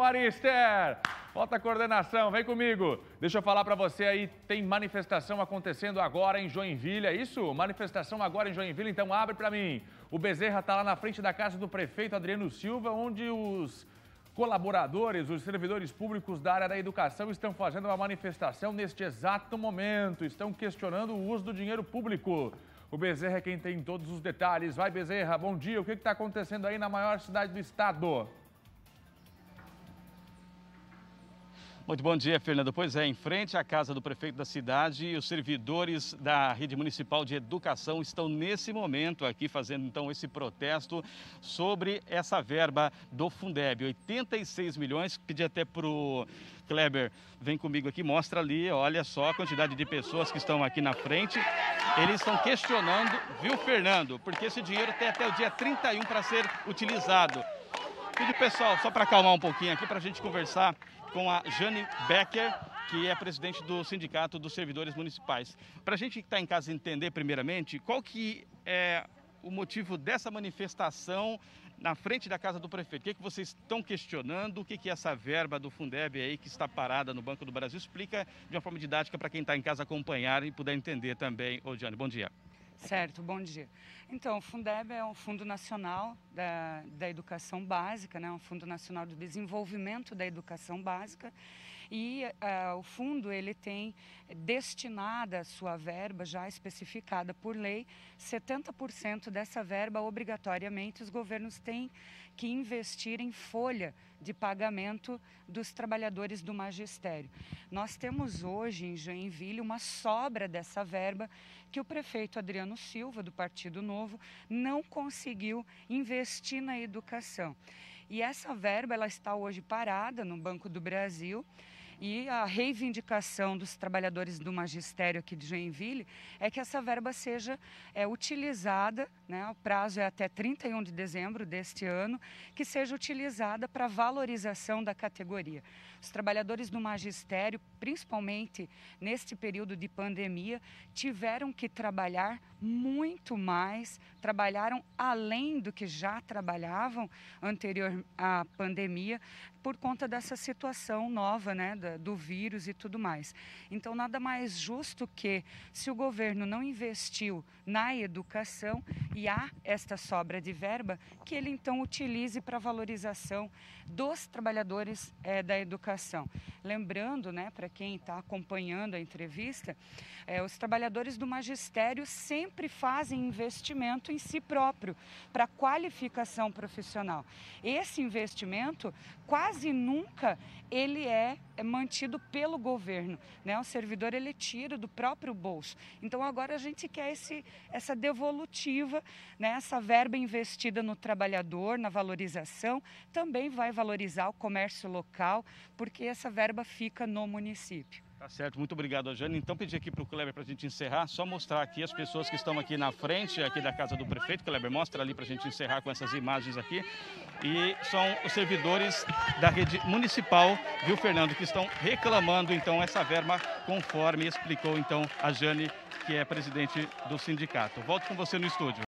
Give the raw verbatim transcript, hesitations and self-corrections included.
Marister. Volta a coordenação, vem comigo. Deixa eu falar para você aí, tem manifestação acontecendo agora em Joinville, é isso? Manifestação agora em Joinville, então abre para mim. O Bezerra está lá na frente da casa do prefeito Adriano Silva, onde os colaboradores, os servidores públicos da área da educação estão fazendo uma manifestação neste exato momento. Estão questionando o uso do dinheiro público. O Bezerra é quem tem todos os detalhes. Vai, Bezerra, bom dia. O que está acontecendo aí na maior cidade do estado? Muito bom dia, Fernando. Pois é, em frente à casa do prefeito da cidade, os servidores da rede municipal de educação estão nesse momento aqui fazendo então esse protesto sobre essa verba do Fundeb, oitenta e seis milhões. Pedi até para o Kleber, vem comigo aqui, mostra ali, olha só a quantidade de pessoas que estão aqui na frente. Eles estão questionando, viu, Fernando? Porque esse dinheiro tem até o dia trinta e um para ser utilizado. Pedi, pessoal, só para acalmar um pouquinho aqui, para a gente conversar com a Jane Becker, que é presidente do Sindicato dos Servidores Municipais. Para a gente que está em casa entender, primeiramente, qual que é o motivo dessa manifestação na frente da casa do prefeito? O que, é que vocês estão questionando? O que, que é essa verba do Fundeb aí que está parada no Banco do Brasil? Explica de uma forma didática para quem está em casa acompanhar e puder entender também. Ô, Jane, bom dia. Certo, bom dia. Então, o Fundeb é um Fundo Nacional da, da Educação Básica, né? Um Fundo Nacional de Desenvolvimento da Educação Básica. E uh, o fundo ele tem destinada a sua verba já especificada por lei, setenta por cento dessa verba obrigatoriamente os governos têm que investir em folha de pagamento dos trabalhadores do magistério. Nós temos hoje em Joinville uma sobra dessa verba que o prefeito Adriano Silva, do Partido Novo, não conseguiu investir na educação. E essa verba ela está hoje parada no Banco do Brasil. E a reivindicação dos trabalhadores do magistério aqui de Joinville é que essa verba seja é, utilizada, né, o prazo é até trinta e um de dezembro deste ano, que seja utilizada para valorização da categoria. Os trabalhadores do magistério, principalmente neste período de pandemia, tiveram que trabalhar muito mais, trabalharam além do que já trabalhavam anterior à pandemia, por conta dessa situação nova, né, do vírus e tudo mais. Então, nada mais justo que, se o governo não investiu na educação e há esta sobra de verba, que ele então utilize para valorização dos trabalhadores é, da educação. Lembrando, né, para quem está acompanhando a entrevista, é, os trabalhadores do magistério sempre fazem investimento em si próprio, para qualificação profissional. Esse investimento, quase nunca, ele é mantido pelo governo, né? O servidor ele tira do próprio bolso. Então agora a gente quer esse, essa devolutiva, né? Essa verba investida no trabalhador, na valorização, também vai valorizar o comércio local, porque essa verba fica no município. Tá certo, muito obrigado, Jane. Então, pedir aqui para o Kleber para a gente encerrar, só mostrar aqui as pessoas que estão aqui na frente, aqui da casa do prefeito. Kleber, mostra ali para a gente encerrar com essas imagens aqui. E são os servidores da rede municipal, viu, Fernando, que estão reclamando, então, essa verba, conforme explicou, então, a Jane, que é presidente do sindicato. Volto com você no estúdio.